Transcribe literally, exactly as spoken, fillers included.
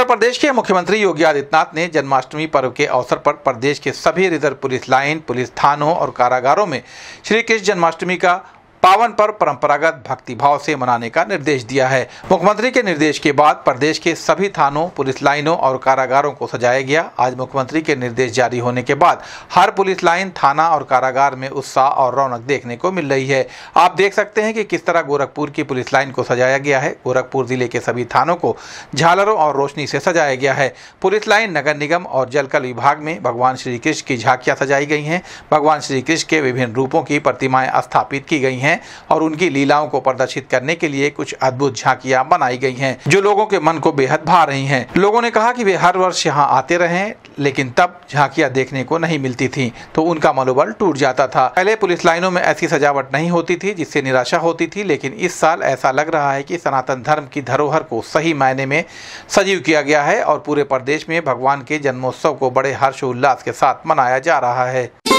प्रदेश के मुख्यमंत्री योगी आदित्यनाथ ने जन्माष्टमी पर्व के अवसर पर प्रदेश के सभी रिजर्व पुलिस लाइन, पुलिस थानों और कारागारों में श्री कृष्ण जन्माष्टमी का पावन पर्व परंपरागत भक्तिभाव से मनाने का निर्देश दिया है। मुख्यमंत्री के निर्देश के बाद प्रदेश के सभी थानों, पुलिस लाइनों और कारागारों को सजाया गया। आज मुख्यमंत्री के निर्देश जारी होने के बाद हर पुलिस लाइन, थाना और कारागार में उत्साह और रौनक देखने को मिल रही है। आप देख सकते हैं कि किस तरह गोरखपुर की पुलिस लाइन को सजाया गया है। गोरखपुर जिले के सभी थानों को झालरों और रोशनी से सजाया गया है। पुलिस लाइन, नगर निगम और जलकल विभाग में भगवान श्री कृष्ण की झांकियां सजाई गई हैं। भगवान श्री कृष्ण के विभिन्न रूपों की प्रतिमाएं स्थापित की गई हैं और उनकी लीलाओं को प्रदर्शित करने के लिए कुछ अद्भुत झांकियां बनाई गई हैं, जो लोगों के मन को बेहद भा रही हैं। लोगों ने कहा कि वे हर वर्ष यहां आते रहे, लेकिन तब झांकियां देखने को नहीं मिलती थीं, तो उनका मनोबल टूट जाता था। पहले पुलिस लाइनों में ऐसी सजावट नहीं होती थी, जिससे निराशा होती थी, लेकिन इस साल ऐसा लग रहा है कि सनातन धर्म की धरोहर को सही मायने में सजीव किया गया है और पूरे प्रदेश में भगवान के जन्मोत्सव को बड़े हर्षोल्लास के साथ मनाया जा रहा है।